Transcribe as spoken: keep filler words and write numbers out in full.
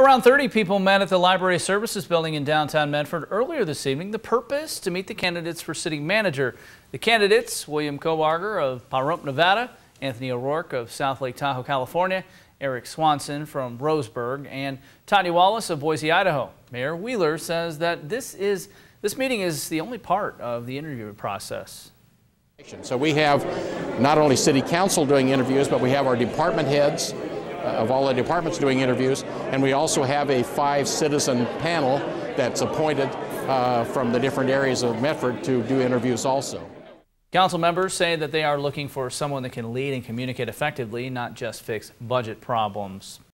Around thirty people met at the Library Services Building in downtown Medford earlier this evening. The purpose, to meet the candidates for city manager. The candidates, William Kohbarger of Pahrump, Nevada, Anthony O'Rourke of South Lake Tahoe, California, Eric Swanson from Roseburg, and Tonya Wallace of Boise, Idaho. Mayor Wheeler says that this is this meeting is the only part of the interview process. So we have not only city council doing interviews, but we have our department heads of all the departments doing interviews, and we also have a five citizen panel that's appointed uh, from the different areas of Medford to do interviews also. Council members say that they are looking for someone that can lead and communicate effectively, not just fix budget problems.